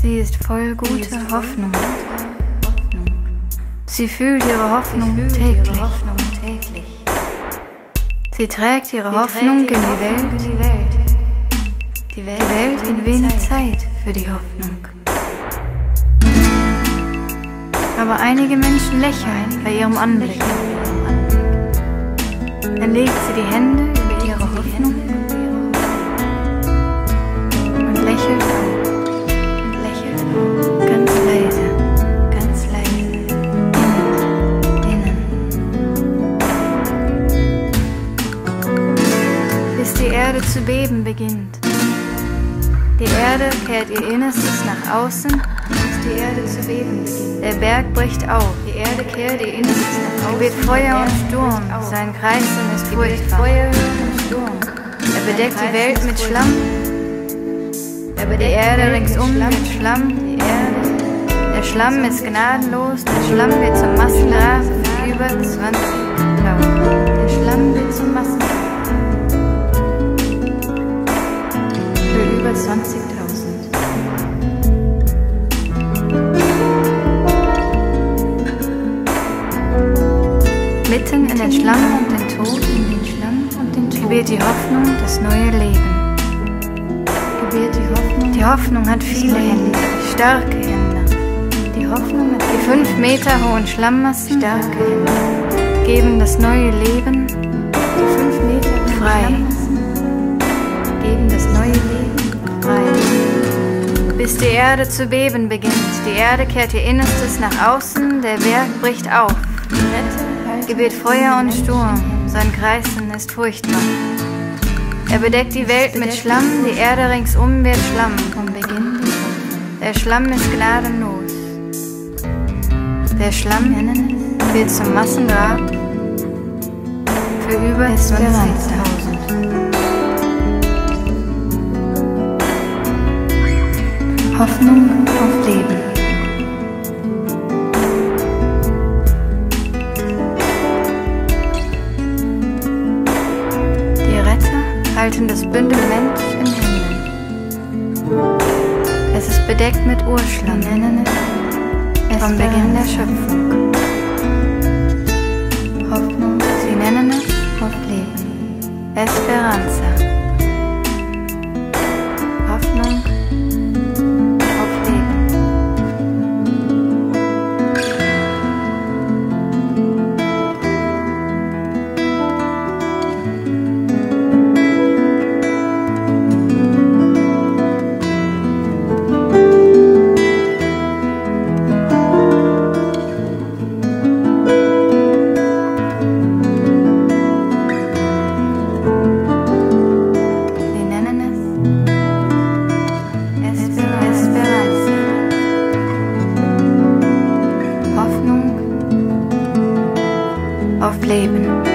Sie ist voll guter Hoffnung. Sie fühlt ihre Hoffnung täglich. Sie trägt ihre Hoffnung in die Welt. Die Welt in wenig Zeit für die Hoffnung. Aber einige Menschen lächeln bei ihrem Anblick. Dann legt sie die Hände über ihre Hoffnung und lächelt auf. Ganz leise, ganz leise. Innen. Bis die Erde zu beben beginnt. Die Erde kehrt ihr Innerstes nach außen, bis die Erde zu beben beginnt. Der Berg bricht auf, die Erde kehrt ihr Innerstes nach außen. Wird Feuer und Sturm, sein Kreisen ist furchtbar. Er bedeckt die Welt mit Schlamm, die Erde ringsum mit Schlamm. Der Schlamm ist gnadenlos, der Schlamm wird zum Massengrab für über 20.000. Der Schlamm wird zum Massengrab für über 20.000. Mitten in den Schlamm und den Tod, gebiert die Hoffnung das neue Leben. Die Hoffnung hat viele Hände, starke Hände. Die 5 Meter hohen Schlammassen, starke Hände, geben das neue Leben frei. Bis die Erde zu beben beginnt. Die Erde kehrt ihr Innerstes nach außen, der Berg bricht auf. Gebiert Feuer und Sturm, sein Kreisen ist furchtbar. Er bedeckt die Welt mit Schlamm, die Erde ringsum wird Schlamm. Der Schlamm ist gnadenlos. Der Schlamm wird zum Massengrab für über 20.000. Hoffnung auf Leben. Die Retter halten das Bündel Mensch in Händen. Es ist bedeckt mit Urschlamm vom Beginn der Schöpfung. Hoffnung, sie nennen es Leben. Esperanza. Hoffnung auf Leben. Auf Leben.